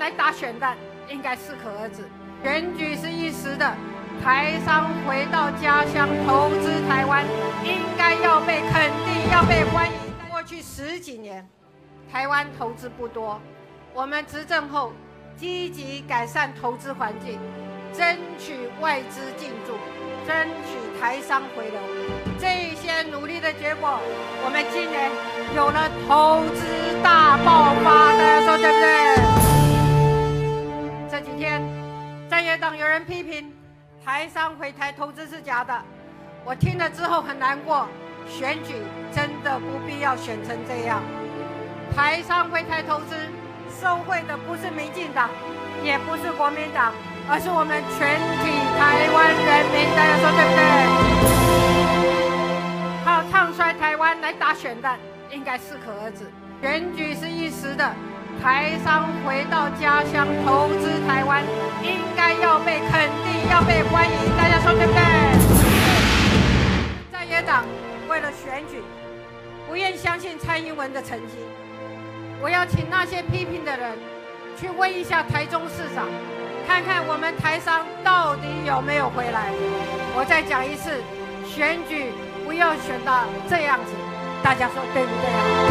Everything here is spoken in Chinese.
来打选战，应该适可而止。选举是一时的，台商回到家乡投资台湾，应该要被肯定，要被欢迎。过去10几年，台湾投资不多，我们执政后积极改善投资环境，争取外资进驻，争取台商回流。这些努力的结果，我们今年有了投资大爆发，大家说对不对？这几天在野党有人批评台商回台投资是假的，我听了之后很难过。选举真的不必要选成这样。台商回台投资受惠的不是民进党，也不是国民党，而是我们全体台湾人民，大家说对不对？靠唱衰台湾来打选战，应该适可而止。选举是一时的，台商回到家乡投资台湾，应该要被肯定，要被欢迎，大家说对不对？在野党为了选举，不愿相信蔡英文的成绩。我要请那些批评的人去问一下台中市长，看看我们台商到底有没有回来。我再讲一次，选举不要选到这样子，大家说对不对啊？